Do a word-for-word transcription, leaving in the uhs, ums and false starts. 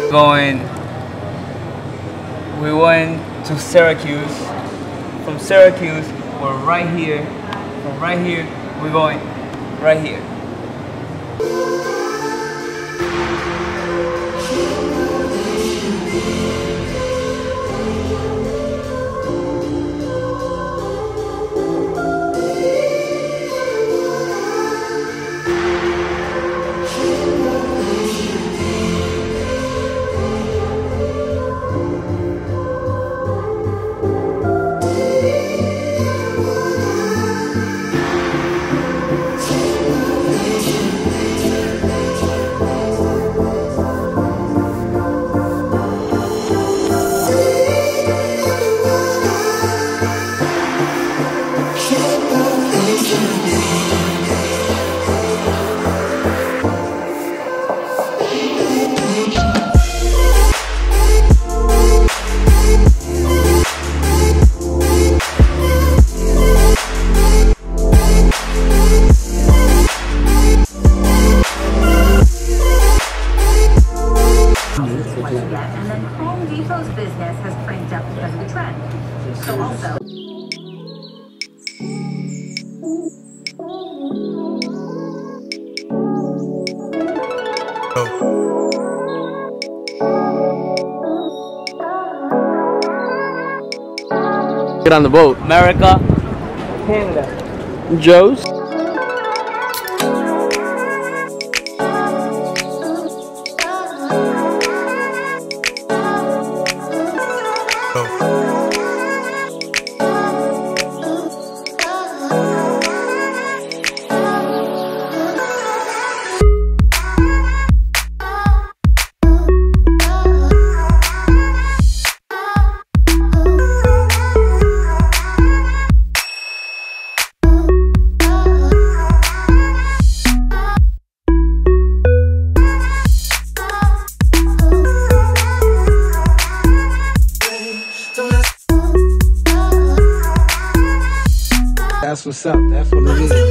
Going, we went to Syracuse. From Syracuse, we're right here. From right here, we're going right here. And then Home Depot's business has cranked up because of the trend. So also. Get on the boat. America, Canada. Joe's. That's what's up. That's what it is.